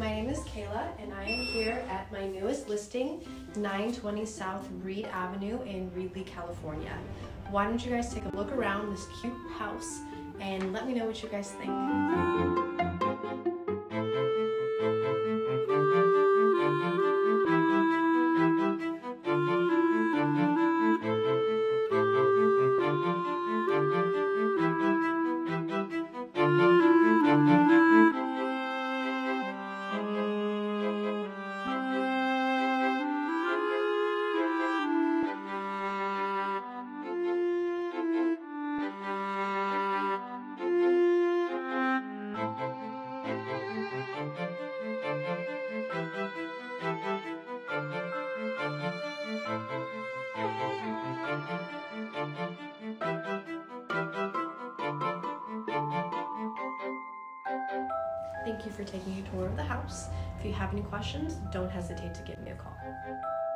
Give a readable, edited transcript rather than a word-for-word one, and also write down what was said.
My name is Kayla and I am here at my newest listing, 920 South Reed Avenue in Reedley, California. Why don't you guys take a look around this cute house and let me know what you guys think. Thank you for taking a tour of the house. If you have any questions, don't hesitate to give me a call.